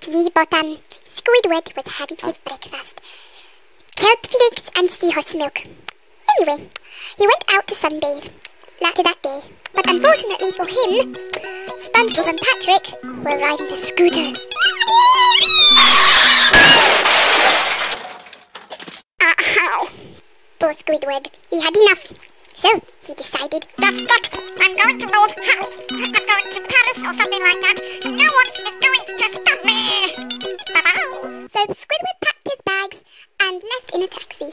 me, but Squidward was having his breakfast. Kelp flakes and seahorse milk. Anyway, he went out to sunbathe later that day, but unfortunately for him, SpongeBob and Patrick were riding the scooters. Ow! Poor Squidward, he had enough. So, he decided, that's that, I'm going to move house. I'm going to Paris or something like that, and no one is going to stop me. Bye-bye. So, Squidward packed his bags and left in a taxi.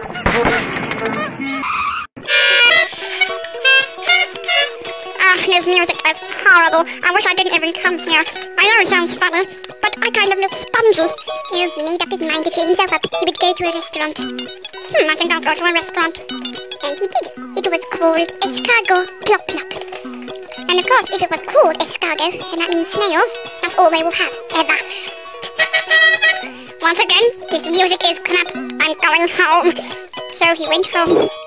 His music is horrible. I wish I didn't even come here. I know it sounds funny, but I kind of miss Spongy. So he made up his mind to cheer himself up. He would go to a restaurant. I think I'll go to a restaurant. And he did. It was called Escargot Plop Plop. And of course, if it was called escargot, then that means snails. That's all they will have, ever. Once again, his music is crap. I'm going home. So he went home.